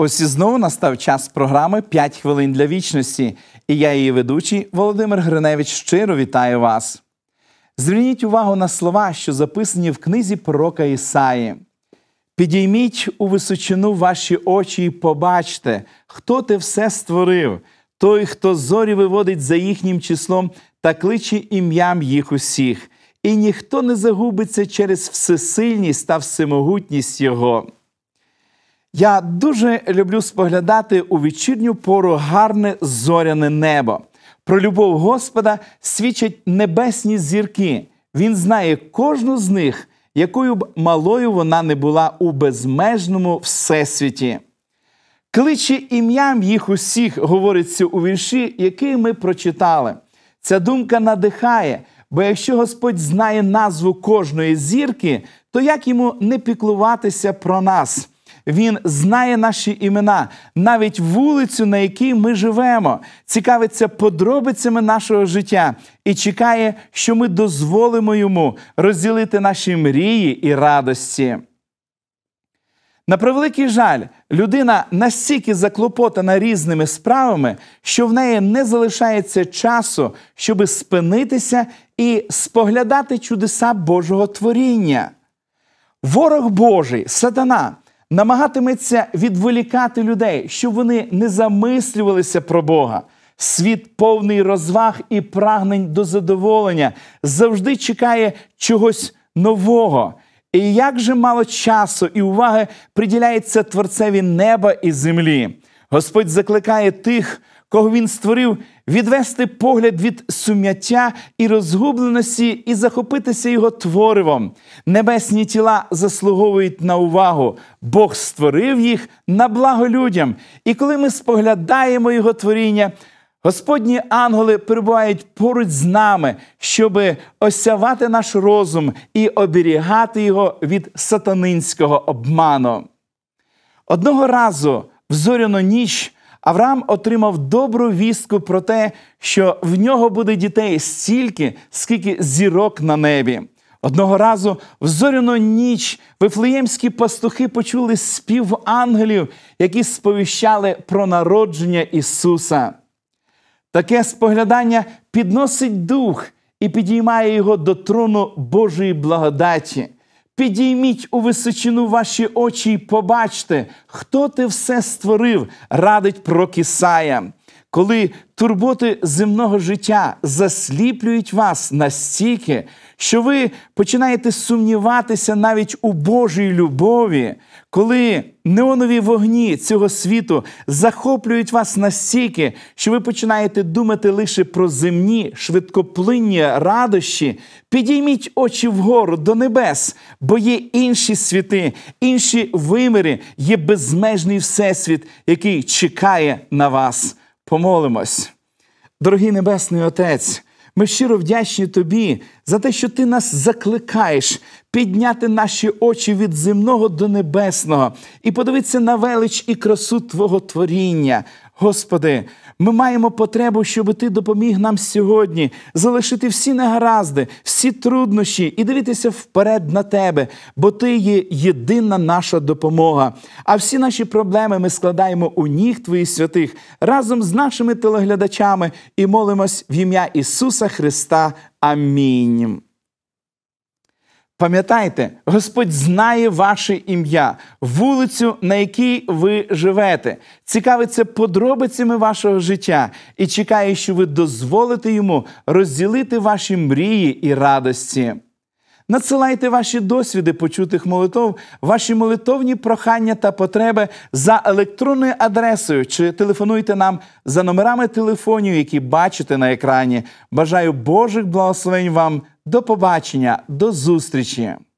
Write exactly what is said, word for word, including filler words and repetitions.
Ось і знову настав час програми «п'ять хвилин для вічності». І я, її ведучий, Володимир Гриневич, щиро вітаю вас. Зверніть увагу на слова, що записані в книзі пророка Ісаї. «Підійміть у височину ваші очі і побачте, хто те все створив, той, хто зорі виводить за їхнім числом та кличе ім'ям їх усіх. І ніхто не загубиться через всесильність та всемогутність Його». Я дуже люблю споглядати у вечірню пору гарне зоряне небо. Про любов Господа свідчать небесні зірки. Він знає кожну з них, якою б малою вона не була у безмежному всесвіті. «Кличе ім'ям їх усіх», говориться у вірші, який ми прочитали. Ця думка надихає, бо якщо Господь знає назву кожної зірки, то як йому не піклуватися про нас? Він знає наші імена, навіть вулицю, на якій ми живемо, цікавиться подробицями нашого життя і чекає, що ми дозволимо йому розділити наші мрії і радості. На превеликий жаль, людина настільки заклопотана різними справами, що в неї не залишається часу, щоби спинитися і споглядати чудеса Божого творіння. Ворог Божий, сатана, намагатиметься відволікати людей, щоб вони не замислювалися про Бога. Світ повний розваг і прагнень до задоволення завжди чекає чогось нового. І як же мало часу і уваги приділяється Творцеві неба і землі. Господь закликає тих, кого Він створив, відвести погляд від сум'яття і розгубленості і захопитися Його творивом. Небесні тіла заслуговують на увагу. Бог створив їх на благо людям. І коли ми споглядаємо Його творіння, Господні ангели перебувають поруч з нами, щоб осявати наш розум і оберігати його від сатанинського обману. Одного разу в зоряну ніч Авраам отримав добру вістку про те, що в нього буде дітей стільки, скільки зірок на небі. Одного разу в зоряну ніч вифлеємські пастухи почули спів ангелів, які сповіщали про народження Ісуса. Таке споглядання підносить дух і підіймає його до трону Божої благодаті. «Підійміть у височину ваші очі і побачте, хто те все створив», радить пророк Ісая. Коли турботи земного життя засліплюють вас настільки, що ви починаєте сумніватися навіть у Божій любові, коли неонові вогні цього світу захоплюють вас настільки, що ви починаєте думати лише про земні, швидкоплинні радощі, підійміть очі вгору до небес, бо є інші світи, інші виміри, є безмежний всесвіт, який чекає на вас. Помолимось. Дорогий Небесний Отець, ми щиро вдячні Тобі за те, що Ти нас закликаєш підняти наші очі від земного до небесного і подивитися на велич і красу Твого творіння. Господи, ми маємо потребу, щоб Ти допоміг нам сьогодні залишити всі негаразди, всі труднощі і дивитися вперед на Тебе, бо Ти є єдина наша допомога. А всі наші проблеми ми складаємо у ніг Твоїх святих разом з нашими телеглядачами і молимось в ім'я Ісуса Христа. Амінь. Пам'ятайте, Господь знає ваше ім'я, вулицю, на якій ви живете, цікавиться подробицями вашого життя і чекає, що ви дозволите Йому розділити ваші мрії і радості. Надсилайте ваші досвіди почутих молитов, ваші молитовні прохання та потреби за електронною адресою чи телефонуйте нам за номерами телефонів, які бачите на екрані. Бажаю Божих благословень вам. До побачення, до зустрічі!